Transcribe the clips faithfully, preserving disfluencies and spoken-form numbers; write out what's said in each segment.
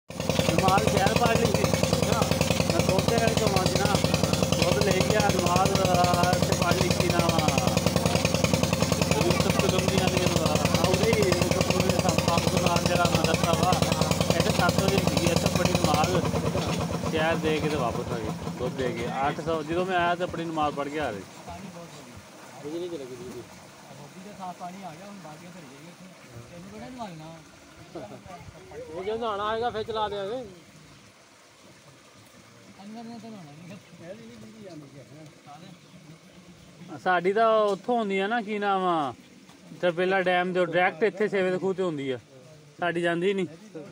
नमाज शहर पढ़ ली थी मैं सोचे तो ना वो ले गया नमाज से पढ़ ली थी ना यूसुफ कदम जरा मदरसा वा ऐसे सत्त बजे थी इतने बड़ी नमाज शहर दे के तो वापस आ गए दुध दे के अठ सौ जो मैं आया तो अपनी नमाज पढ़ के आ रही जो नहाना आएगा फिर चला देंगे साड़ी तो उत्थों होंदी है ना की नाम आ तरपेला डैम दे डायरैक्ट इत्थे सेवे दे खूह ते होंदी है साड़ी जांदी नहीं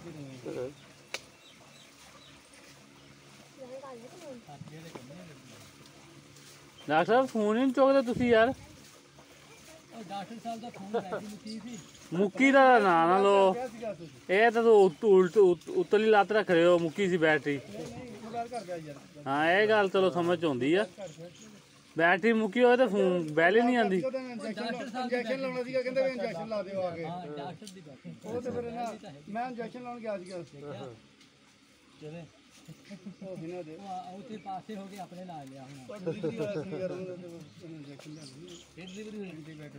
डॉक्टर साहब फोन ही नहीं चुकदे तुसीं यार डॉक्टर साहब दा फोन बैटरी मुक्की सी मुक्की दा ना ना लो ये तो उल्ट उतली लत्त रख रहे हो मुक्की सी बैटरी हाँ ये गल चलो समझ आउंदी आ बैटरी मुक्की होए तो फोन बैल ही नहीं आती इंजैक्शन लाउणा सीगा कहंदे वे इंजैक्शन ला दिओ आके हां डॉक्टर दी बैटरी ਉਹ ਤੇ ਫਿਰ ਨਾ ਮੈਂ ਇੰਜੈਕਸ਼ਨ ਲਾਉਣ ਗਿਆ ਸੀਗਾ ਚਲੇ ਉਹ ਇਹਨਾਂ ਦੇ ਉਹ ਤੇ ਪਾਸੇ ਹੋ ਕੇ ਆਪਣੇ ਲਾ ਲਿਆ ਹੁਣ ਦਿੱਲੀ ਵਾਲਾ ਸੀ ਯਾਰ ਉਹਨਾਂ ਦੇ ਇੰਜੈਕਸ਼ਨ ਲਾਉਣੀ ਇਹ ਡਿਲੀਵਰੀ ਹੋਈ ਤੇ ਬੈਠੇ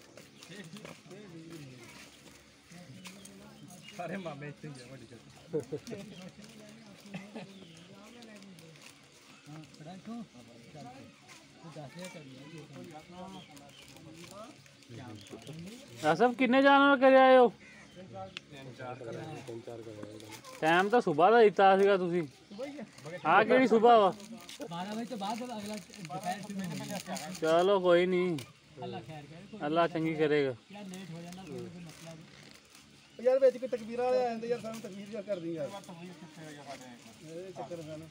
ਸਾਰੇ ਮਾਮੇ ਇੱਥੇ ਹੀ ਆ ਵੱਡੀ ਚੱਲ ਹਾਂ ਖੜਾ ਕਿਉਂ ਚੱਲ ਤੂੰ ਦੱਸ ਦੇ ਕਰ सब किन्ने जानवर कर आए हो टाइम तो सुबह का दिता सीगा तुसीं आ केड़ी सुबह वा बारह बजे तो बाद अगला दोपहर से में चलो कोई नहीं अल्लाह खैर करे अल्लाह चंगी करेगा यार लेट हो जाना कोई कोई मसला यार ਵਿੱਚ ਕੋਈ ਤਕਬੀਰ ਵਾਲੇ ਆ ਜਾਂਦੇ ਯਾਰ ਸਾਨੂੰ ਤਕਬੀਰ ਜਿਹਾ ਕਰਦੀ ਯਾਰ ਇਹ ਚੱਕਰ ਸਾਨੂੰ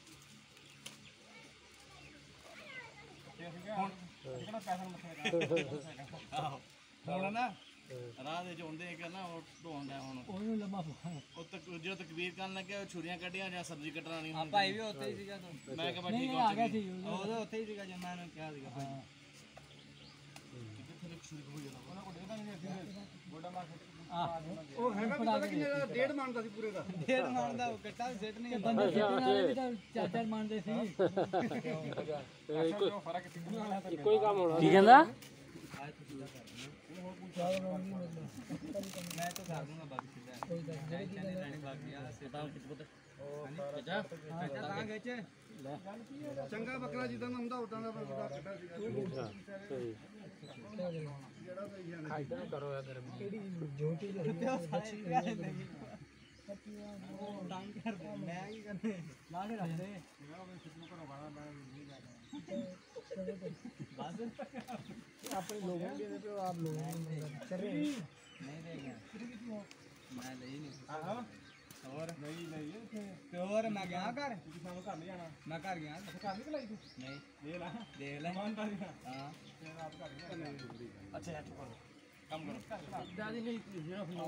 ਹੁਣ ਨਾ ਰਾਹ ਦੇ ਚ ਹੁੰਦੇ ਇੱਕ ਨਾ ਉਹ ਢੋਂਦਾ ਹੁਣ ਉਹਨੂੰ ਲੰਮਾ ਪਾ ਉਹ ਤੱਕ ਜਦੋਂ ਤਕਬੀਰ ਕਰਨ ਲੱਗਿਆ ਛੁਰੀਆਂ ਕੱਢੀਆਂ ਜਾਂ ਸਬਜ਼ੀ ਕੱਟਣਾ ਨਹੀਂ ਆ ਭਾਈ ਵੀ ਉੱਥੇ ਹੀ ਸੀਗਾ ਤੂੰ ਮੈਂ ਕਿਹਾ ਨਹੀਂ ਠੀਕ ਆ ਗਿਆ ਸੀ ਉਹਦੇ ਉੱਥੇ ਹੀ ਸੀਗਾ ਜੇ ਮੈਂ ਉਹਨੂੰ ਕਿਹਾ ਸੀਗਾ ਭਾਈ ਉਹ ਹੈਗਾ ਵੀ ਪਤਾ ਕਿੰਨੇ ਦਾ ਡੇਢ ਮੰਨਦਾ ਸੀ ਪੂਰੇ ਦਾ ਡੇਢ ਮਾਨ ਦਾ ਗੱਟਾ ਵੀ ਸੈੱਟ ਨਹੀਂ ਬੰਦੇ ਸਿੱਟਣ ਵਾਲੇ ਵੀ ਤਾਂ ਚਾਰ ਚਾਰ ਮੰਨਦੇ ਸੀ ਇੱਕੋ ਹੀ ਕੰਮ ਹੋਣਾ की कहंदा ਮੈਂ ਤਾਂ ਕਰ ਦੂੰਗਾ ਬਾਕੀ ਸਿੱਧਾ ਕੋਈ ਦੱਸ ਦੇ ਕੀ ਗੱਲ ਲੈਣੀ ਬਾਕੀ ਆ ਸਿੱਧਾ ਕਿਤੇ ਪੁੱਤ ਜਾ ਤਾਂ ਖਿੱਚ ਚੰਗਾ ਬੱਕਰਾ ਜਿੱਦਾਂ ਦਾ ਹੁੰਦਾ ਉਦਾਂ ਦਾ ਬੰਦਾ ਕੱਢਾ ਸੀਗਾ ਇਦਾਂ ਕਰੋ ਯਾਰ ਕਿਹੜੀ ਜੋ ਚੀਜ਼ ਤੰਗ ਕਰਦੇ ਮੈਂ ਕੀ ਕਰਨੇ ਲਾ ਕੇ ਰੱਖ ਦੇ ਬਸ ਆਪਣੇ ਲੋਕਾਂ ਦੇ ਤੇ ਆਪ ਲੋਕਾਂ ਨੂੰ ਚੱਲ ਰਹੇ ਨਹੀਂ ਦੇ ਗਿਆ ਮੈਂ ਲਈ ਨਹੀਂ ਆਹੋ ਹੋਰ ਨਹੀਂ ਨਹੀਂ ਤੇ ਹੋਰ ਮੈਂ ਗਿਆ ਘਰ ਤੁਸੀਂ ਸਾਨੂੰ ਘਰ ਨਹੀਂ ਜਾਣਾ ਮੈਂ ਘਰ ਗਿਆ ਘਰ ਨਹੀਂ ਲਾਈ ਤੂੰ ਨਹੀਂ ਦੇ ਲੈ ਦੇਖ ਲੈ ਮੰਨਦਾ ਨਹੀਂ ਹਾਂ ਤੇ ਆਪ ਘਰ ਨਹੀਂ ਅੱਛਾ ਹੱਥ ਕਰੋ ਕੰਮ ਕਰੋ ਦਾਦੀ ਨਹੀਂ ਜਿਹੜਾ ਫੋਨ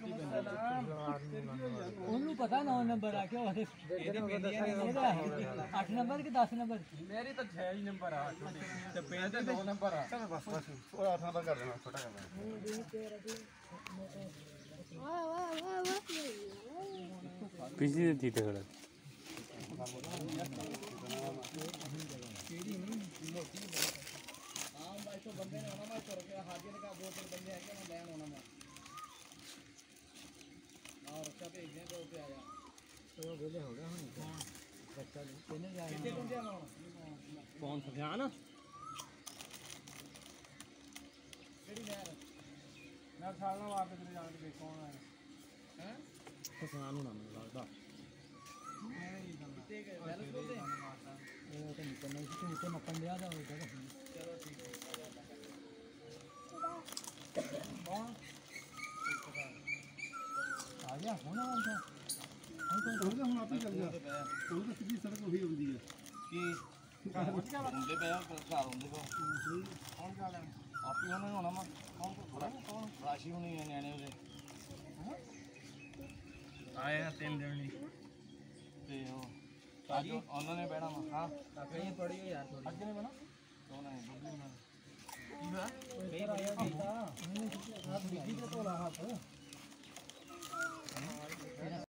ਉਹਨੂੰ ਪਤਾ ਨੌ ਨੰਬਰ ਆ ਕੇ ਉਹਦੇ ਇਹਦੇ ਪਿੰਡੀਆਂ ਨੇ ਅੱਠ ਨੰਬਰ ਕਿ ਦਸ ਨੰਬਰ ਮੇਰੀ ਤਾਂ ਛੇ ਹੀ ਨੰਬਰ ਆ ਤੇ ਪਿੰਡ ਤੇ ਦੋ ਨੰਬਰ ਆ ਚਲ ਬਸ ਬਸ ਉਹ ਆਠਾਂ ਦਾ ਕਰ ਦੇਣਾ ਛੋਟਾ ਕਰ ਦੇਣਾ पीछे जीते खड़ा ਆਮ ਬਾਈ ਤੋਂ ਬੰਦੇ ਨੇ ਆਉਣਾ ਮੈਂ ਤੁਰ ਕੇ ਹਾਜ਼ਰ ਦਾ ਦੋ ਤਿੰਨ ਬੰਦੇ ਹੈਗੇ ਮੈਂ ਲੈਣ ਆਉਣਾ ਮੈਂ ਔਰ ਰੱਖਾ ਭੇਜਦੇ ਕੋ ਤੇ ਆਇਆ ਉਹ ਵੇਲੇ ਹੋ ਗਿਆ ਹੁਣ ਬੱਚਾ ਕਿੰਨੇ ਜਾ ਕਿੱਥੇ ਬੰਦੇ ਆਉਣਾ ਕੌਣ ਸਫਿਆਨ ਕਿਹੜੀ ਨਹਿਰ ਮੈਂ ਸਾਲ ਨਾਲ ਵਾਰ ਤੇ ਜਾਣ ਕੇ ਦੇਖੋ ਆਉਣਾ ਹੈ ਸਫਿਆਨ ਨੂੰ ਨਾ ਮੈਨੂੰ ਲੱਗਦਾ ਤੇ ਵੈਲ ਸਕੂਲ ਦੇ ਉਹ ਤਾਂ ਨਿਕਲਣਾ ਸੀ ਤੂੰ ਉੱਤੇ ਮੱਕਣ ਲਿਆ ਦਾ ਹੋਏਗਾ ਚਲੋ ਠੀਕ ਹੈ ਆ ਗਿਆ ਹੁਣ ਆਉਂਦਾ ਉਹਦਾ ਹੁਣ ਆਪੇ ਚੱਲ ਗਿਆ ਉਹ ਤਾਂ ਸਿੱਧੀ ਸੜਕ ਉਹੀ ਹੁੰਦੀ ਹੈ ਕੀ ਹੁੰਦੇ ਪਿਆ ਘਰ ਹੁੰਦੇ ਪਾ ਕੌਣ ਜਾ ਲੈਣ ਆਪੀ ਉਹਨਾਂ ਨੂੰ ਹੋਣਾ ਮੈਂ ਕੌਣ ਕੌਣ ਕੌਣ ਰਾਸ਼ੀ ਹੋਣੀ ਹੈ ਨਿਆਣੇ ਉਹਦੇ ਆਏ ਆ ਤਿੰਨ ਦਿਨ ਲਈ ਤੇ ਉਹ ਅੱਜ ਉਹਨਾਂ ਨੇ ਬਹਿਣਾ ਵਾ ਹਾਂ ਕਈ ਪੜੀ ਯਾਰ ਥੋੜੀ ਅੱਗੇ ਨੇ ਬਣਾ ਕੌਣ ਹੈ ਬੱਬੂ ਨਾਲ ਕੀ ਹੋਇਆ ਕਈ ਪੜੀ ਉਹਨੇ ਆਪ ਡਿੱਗੀ ਤੇ ਧੋਲਾ ਹੱਥ